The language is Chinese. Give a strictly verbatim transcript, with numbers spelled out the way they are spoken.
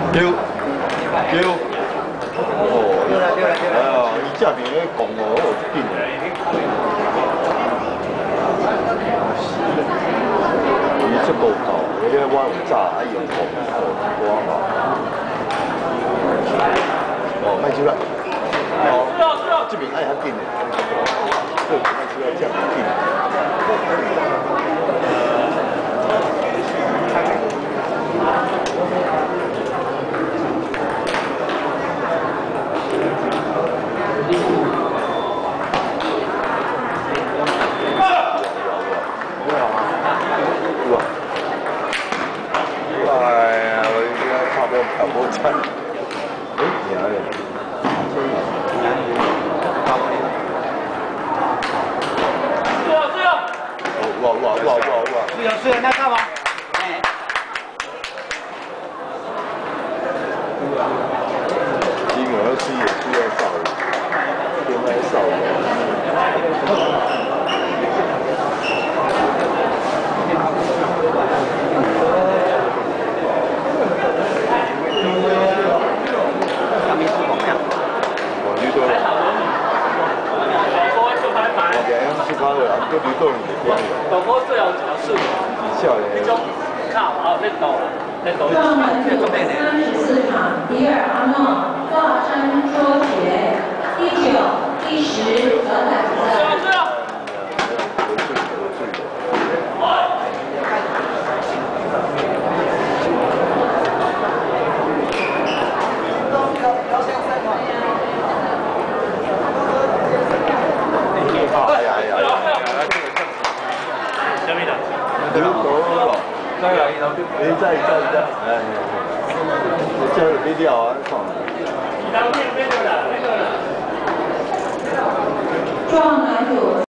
丢丢，哦，哎呀，伊正面咧讲哦，好紧的。伊这高高，因为我有早爱用红红多嘛。哦，卖手啦。哦，这边爱较紧的。对，卖手要这样紧。 哇哇哇哇哇！ 是有是有，那干嘛？哎。 鸡毛要吃也是要烧，边来烧的。 他没吃红呀。 我绿豆。我给 M 四八的，啊，都绿豆里面。 狗狗最好讲是， 笑嘞。 那种靠啊，在抖，在抖。 撞门组三十四场，迪尔阿诺华山说学，第九、第十得两分。 是啊。 哎呀哎呀！ 下面的， 绿豆，再来一道，哎，再再再，哎，这没料啊，放。 撞门组。